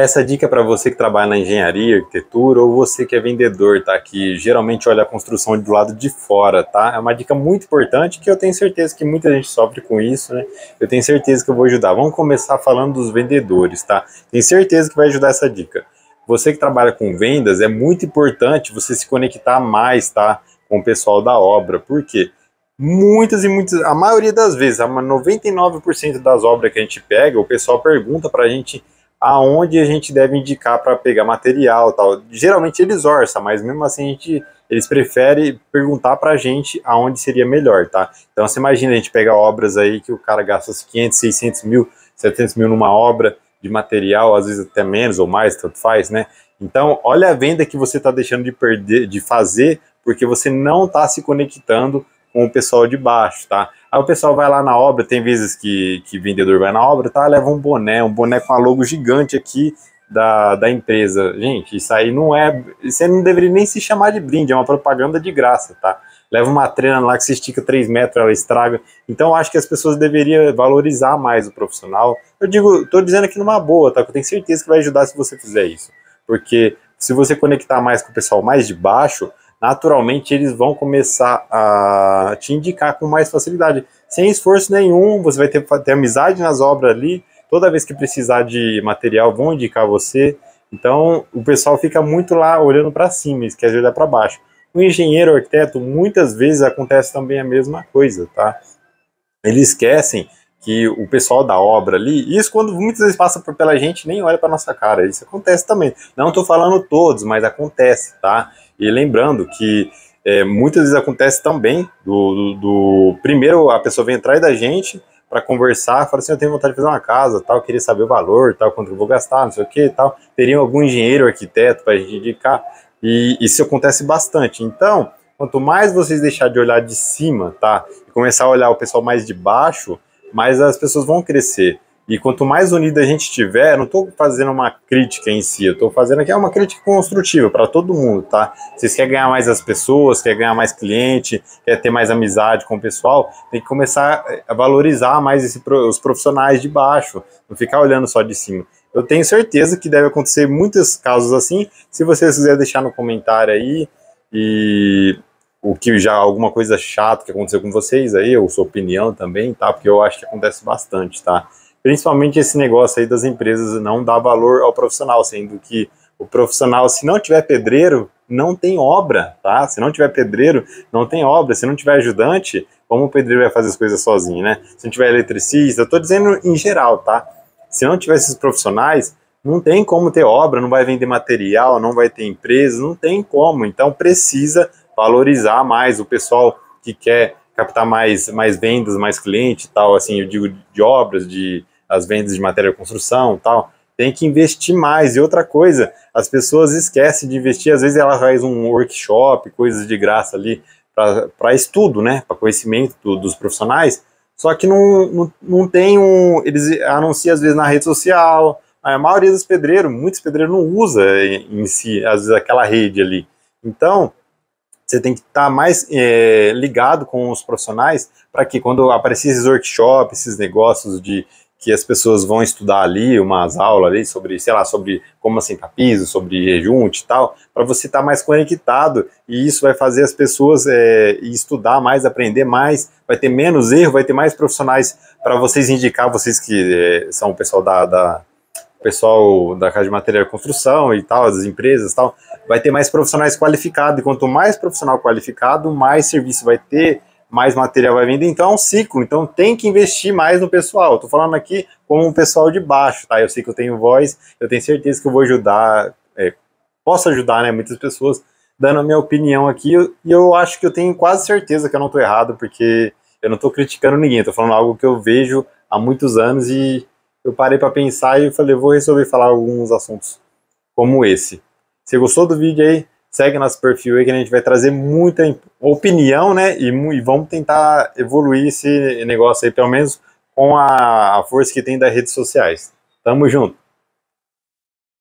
Essa dica é para você que trabalha na engenharia, arquitetura, ou você que é vendedor, tá? Que geralmente olha a construção do lado de fora, tá? É uma dica muito importante que eu tenho certeza que muita gente sofre com isso, né? Eu tenho certeza que eu vou ajudar. Vamos começar falando dos vendedores, tá? Tenho certeza que vai ajudar essa dica. Você que trabalha com vendas, é muito importante você se conectar mais, tá? Com o pessoal da obra. Por quê? A maioria das vezes, 99% das obras que a gente pega, o pessoal pergunta pra gente aonde a gente deve indicar para pegar material e tal. Geralmente eles orçam, mas mesmo assim eles preferem perguntar para a gente aonde seria melhor, tá? Então você imagina a gente pegar obras aí que o cara gasta 500, 600 mil, 700 mil numa obra de material, às vezes até menos ou mais, tanto faz, né? Então olha a venda que você está deixando de fazer, porque você não está se conectando com o pessoal de baixo, tá? Aí o pessoal vai lá na obra, tem vezes que vendedor vai na obra, tá? Leva um boné com a logo gigante aqui da empresa. Gente, isso aí não é... Você não deveria nem se chamar de brinde, é uma propaganda de graça, tá? Leva uma trena lá que se estica 3 metros, ela estraga. Então, acho que as pessoas deveriam valorizar mais o profissional. Tô dizendo aqui numa boa, tá? Eu tenho certeza que vai ajudar se você fizer isso. Porque se você conectar mais com o pessoal mais de baixo, naturalmente eles vão começar a te indicar com mais facilidade. Sem esforço nenhum, você vai ter amizade nas obras ali, toda vez que precisar de material vão indicar você. Então o pessoal fica muito lá olhando para cima, esquece de olhar para baixo. O engenheiro, o arquiteto, muitas vezes acontece também a mesma coisa, tá? Eles esquecem que o pessoal da obra ali, isso quando muitas vezes passa pela gente, nem olha para nossa cara, isso acontece também. Não estou falando todos, mas acontece, tá? E lembrando que muitas vezes acontece também primeiro a pessoa vem atrás da gente para conversar, fala assim, eu tenho vontade de fazer uma casa, tal, queria saber o valor, tal, quanto eu vou gastar, não sei o que, tal. Teria algum engenheiro, arquiteto para a gente indicar, e isso acontece bastante. Então, quanto mais vocês deixar de olhar de cima, tá, e começar a olhar o pessoal mais de baixo, mais as pessoas vão crescer. E quanto mais unida a gente estiver, não estou fazendo uma crítica em si, eu estou fazendo aqui uma crítica construtiva para todo mundo, tá? Vocês querem ganhar mais as pessoas, quer ganhar mais cliente, quer ter mais amizade com o pessoal, tem que começar a valorizar mais os profissionais de baixo, não ficar olhando só de cima. Eu tenho certeza que deve acontecer muitos casos assim. Se vocês quiserem deixar no comentário aí, e o que já alguma coisa chata que aconteceu com vocês aí, ou sua opinião também, tá? Porque eu acho que acontece bastante, tá? Principalmente esse negócio aí das empresas não dar valor ao profissional, sendo que o profissional, se não tiver pedreiro, não tem obra, tá? Se não tiver pedreiro, não tem obra. Se não tiver ajudante, como o pedreiro vai fazer as coisas sozinho, né? Se não tiver eletricista, eu tô dizendo em geral, tá? Se não tiver esses profissionais, não tem como ter obra, não vai vender material, não vai ter empresa, não tem como. Então precisa valorizar mais o pessoal que quer captar mais vendas, mais cliente e tal, assim, eu digo de obras, as vendas de matéria de construção e tal, tem que investir mais. E outra coisa, as pessoas esquecem de investir, às vezes ela faz um workshop, coisas de graça ali, para estudo, né, para conhecimento dos profissionais, só que não tem eles anunciam às vezes na rede social, a maioria dos pedreiros, muitos pedreiros não usa em si, às vezes aquela rede ali. Então, você tem que estar mais ligado com os profissionais para que quando aparecer esses workshops, esses negócios que as pessoas vão estudar ali, umas aulas ali sobre, sei lá, sobre como assentar piso, sobre rejunte e tal, para você estar mais conectado, e isso vai fazer as pessoas estudar mais, aprender mais, vai ter menos erro, vai ter mais profissionais para vocês indicar, vocês que são o pessoal pessoal da casa de material de construção e tal, as empresas e tal, vai ter mais profissionais qualificados, e quanto mais profissional qualificado, mais serviço vai ter, mais material vai vender. Então é um ciclo, então tem que investir mais no pessoal. Eu tô falando aqui como um pessoal de baixo, tá? Eu sei que eu tenho voz, eu tenho certeza que eu vou ajudar, posso ajudar, né, muitas pessoas, dando a minha opinião aqui, e eu acho que eu tenho quase certeza que eu não tô errado, porque eu não tô criticando ninguém, eu tô falando algo que eu vejo há muitos anos, e eu parei para pensar e eu falei, vou resolver falar alguns assuntos como esse. Se gostou do vídeo aí, segue nosso perfil aí que a gente vai trazer muita opinião, né? E vamos tentar evoluir esse negócio aí, pelo menos com a força que tem das redes sociais. Tamo junto!